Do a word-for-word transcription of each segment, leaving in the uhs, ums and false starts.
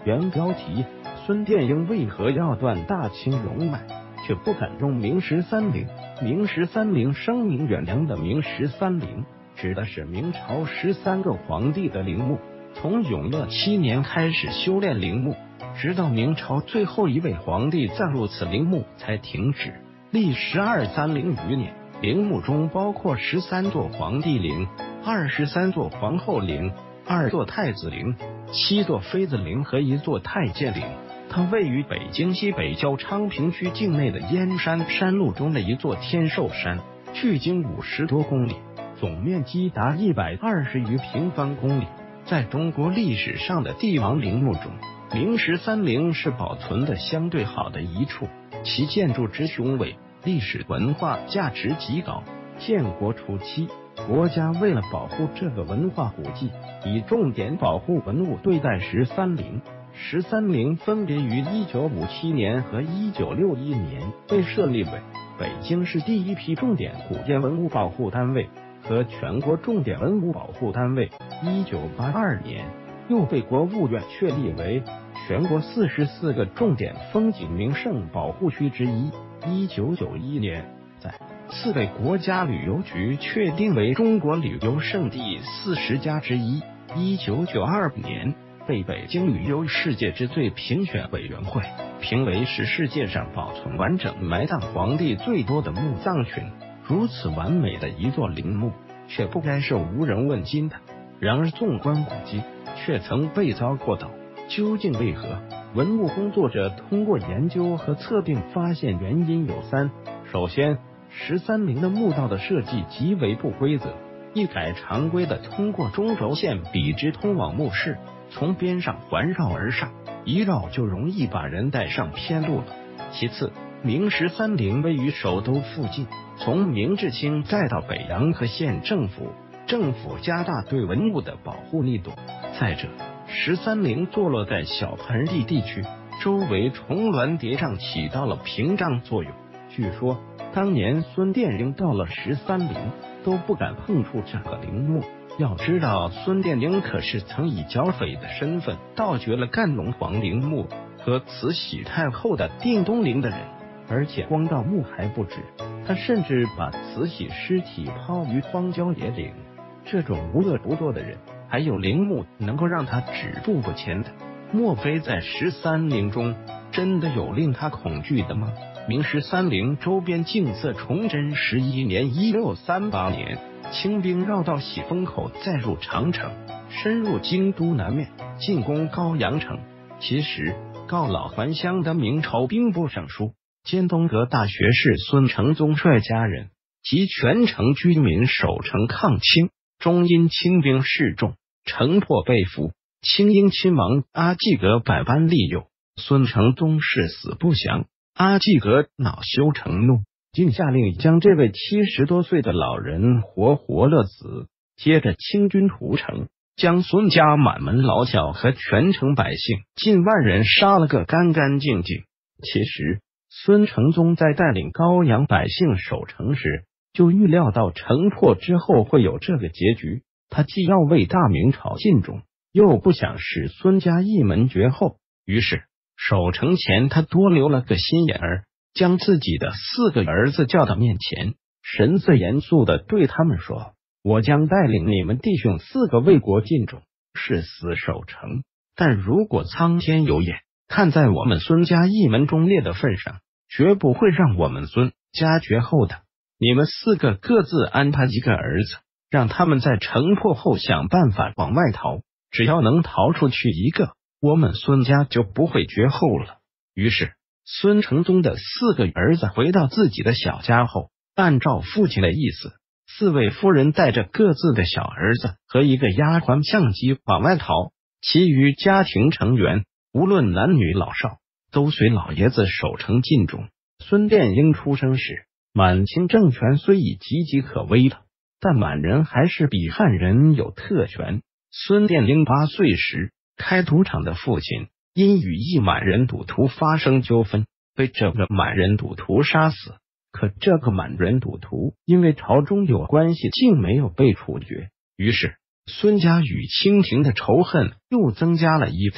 原标题：孙殿英为何要断大清龙脉，却不敢用明十三陵？明十三陵声名远扬的明十三陵，指的是明朝十三个皇帝的陵墓。从永乐七年开始修炼陵墓，直到明朝最后一位皇帝暂入此陵墓才停止，历时二三零余年。陵墓中包括十三座皇帝陵、二十三座皇后陵、二座太子陵、七座妃子陵和一座太监陵。它位于北京西北郊昌平区境内的燕山山路中的一座天寿山，距今五十多公里，总面积达一百二十余平方公里。在中国历史上的帝王陵墓中，明十三陵是保存的相对好的一处，其建筑之雄伟，历史文化价值极高。建国初期，国家为了保护这个文化古迹，以重点保护文物对待十三陵。十三陵分别于一九五七年和一九六一年被设立为北京市第一批重点古建文物保护单位和全国重点文物保护单位。一九八二年又被国务院确立为全国四十四个重点风景名胜保护区之一。一九九一年再次被国家旅游局确定为中国旅游胜地四十家之一。一九九二年被北京旅游世界之最评选委员会评为是世界上保存完整埋葬皇帝最多的墓葬群。如此完美的一座陵墓，却不该是无人问津的。然而纵观古今，却曾被遭过盗，究竟为何？文物工作者通过研究和测定发现原因有三。首先，十三陵的墓道的设计极为不规则，一改常规的通过中轴线笔直通往墓室，从边上环绕而上，一绕就容易把人带上偏路了。其次，明十三陵位于首都附近，从明至清再到北洋和县政府，政府加大对文物的保护力度。再者，十三陵坐落在小盆地地区，周围重峦叠嶂，起到了屏障作用。据说当年孙殿英到了十三陵都不敢碰触这个陵墓。要知道，孙殿英可是曾以剿匪的身份盗掘了干隆皇陵墓和慈禧太后的定东陵的人，而且光盗墓还不止，他甚至把慈禧尸体抛于荒郊野岭。这种无恶不作的人，还有陵墓能够让他止步不前的？莫非在十三陵中真的有令他恐惧的吗？明十三陵周边景色崇祯十一年一六三八年，清兵绕道喜峰口，再入长城，深入京都南面，进攻高阳城。其实告老还乡的明朝兵部尚书兼东阁大学士孙承宗率家人及全城居民守城抗清，终因清兵示众，城破被俘。清英亲王阿济格百般利诱，孙承宗誓死不降。阿济格恼羞成怒，竟下令将这位七十多岁的老人活活勒死。接着清军屠城，将孙家满门老小和全城百姓近万人杀了个干干净净。其实孙承宗在带领高阳百姓守城时，就预料到城破之后会有这个结局。他既要为大明朝尽忠，又不想使孙家一门绝后，于是守城前他多留了个心眼儿，将自己的四个儿子叫到面前，神色严肃地对他们说：我将带领你们弟兄四个为国尽忠，誓死守城。但如果苍天有眼，看在我们孙家一门忠烈的份上，绝不会让我们孙家绝后的。你们四个各自安排一个儿子，让他们在城破后想办法往外逃，只要能逃出去一个，我们孙家就不会绝后了。于是孙承宗的四个儿子回到自己的小家后，按照父亲的意思，四位夫人带着各自的小儿子和一个丫鬟相机往外逃，其余家庭成员无论男女老少，都随老爷子守城尽忠。孙殿英出生时，满清政权虽已岌岌可危了，但满人还是比汉人有特权。孙殿英八岁时，开赌场的父亲因与一满人赌徒发生纠纷，被这个满人赌徒杀死。可这个满人赌徒因为朝中有关系，竟没有被处决。于是孙家与清廷的仇恨又增加了一层。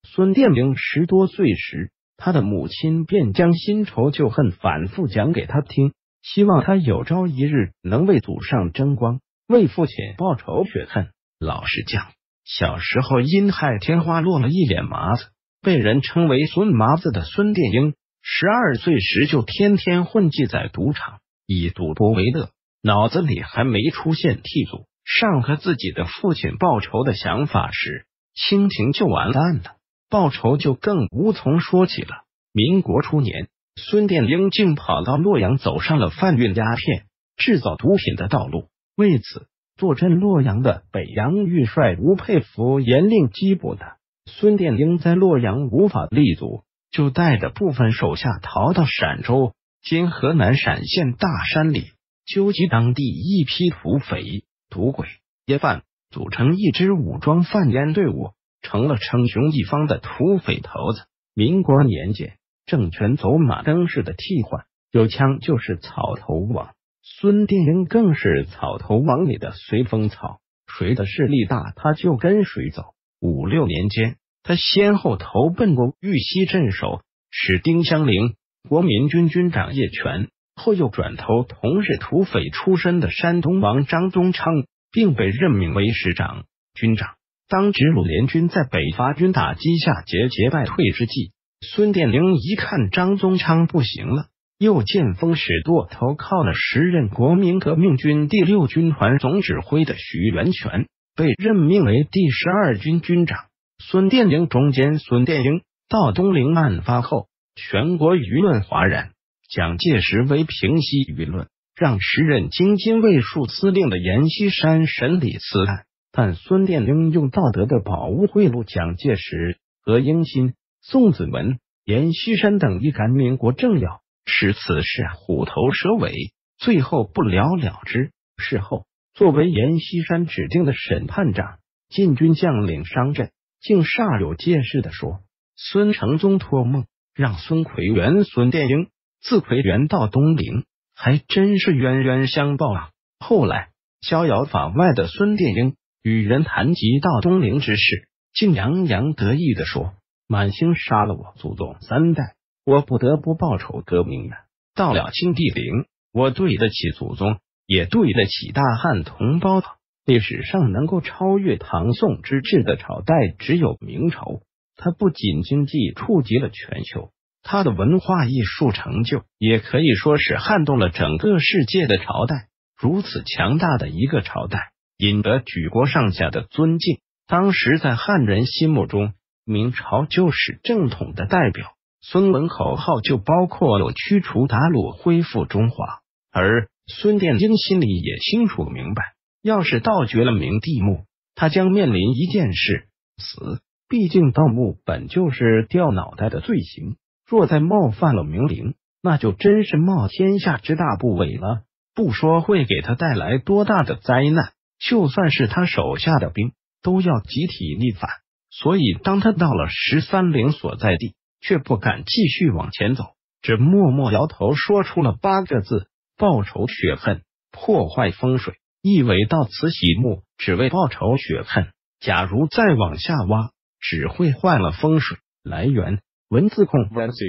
孙殿英十多岁时，他的母亲便将新仇旧恨反复讲给他听，希望他有朝一日能为祖上争光，为父亲报仇雪恨。老实讲，小时候因害天花落了一脸麻子，被人称为孙麻子的孙殿英，十二岁时就天天混迹在赌场，以赌博为乐，脑子里还没出现替祖上和自己的父亲报仇的想法时，亲情就完蛋了，报仇就更无从说起了。民国初年，孙殿英竟跑到洛阳，走上了贩运鸦片、制造毒品的道路。为此，坐镇洛阳的北洋御帅吴佩孚严令缉捕他。孙殿英在洛阳无法立足，就带着部分手下逃到陕州（今河南陕县大山里），纠集当地一批土匪、赌鬼、烟贩，组成一支武装贩烟队伍，成了称雄一方的土匪头子。民国年间，政权走马灯似的替换，有枪就是草头王。孙殿英更是草头王里的随风草，谁的势力大，他就跟谁走。五六年间，他先后投奔过玉溪镇守使丁香菱、国民军军长叶全，后又转投同是土匪出身的山东王张宗昌，并被任命为师长、军长。当直鲁联军在北伐军打击下节节败退之际，孙殿英一看张宗昌不行了，又见风使舵，投靠了时任国民革命军第六军团总指挥的徐源泉，被任命为第十二军军长。孙殿英中间，孙殿英到东陵案发后，全国舆论哗然，蒋介石为平息舆论，让时任京津卫戍司令的阎锡山审理此案，但孙殿英用道德的宝物贿赂蒋介石、何应钦、宋子文、阎锡山等一干民国政要，使此事虎头蛇尾，最后不了了之。事后，作为阎锡山指定的审判长，禁军将领商震竟煞有介事地说，孙承宗托梦让孙奎元、孙殿英自奎元到东陵，还真是冤冤相报啊。后来逍遥法外的孙殿英与人谈及到东陵之事，竟洋洋得意地说，满清杀了我祖宗三代，我不得不报仇革命了。到了清帝陵，我对得起祖宗，也对得起大汉同胞。历史上能够超越唐宋之治的朝代只有明朝，它不仅经济触及了全球，它的文化艺术成就也可以说是撼动了整个世界的朝代。如此强大的一个朝代，引得举国上下的尊敬。当时在汉人心目中，明朝就是正统的代表，孙文口号就包括了驱除鞑虏，恢复中华。而孙殿英心里也清楚明白，要是盗掘了明帝墓，他将面临一件事，死。毕竟盗墓本就是掉脑袋的罪行，若再冒犯了明陵，那就真是冒天下之大不韪了。不说会给他带来多大的灾难，就算是他手下的兵，都要集体逆反。所以当他到了十三陵所在地，却不敢继续往前走，只默默摇头，说出了八个字：报仇雪恨，破坏风水。意为到此洗墓，只为报仇雪恨。假如再往下挖，只会坏了风水。来源：文字控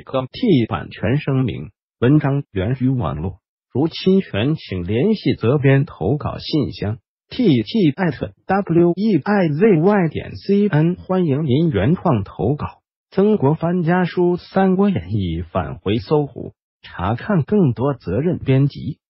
T 版权声明，文章源于网络，如侵权请联系责编投稿信箱 tt at w e i z y 点 c n， 欢迎您原创投稿。曾国藩家书《三国演义》返回搜狐，查看更多责任编辑。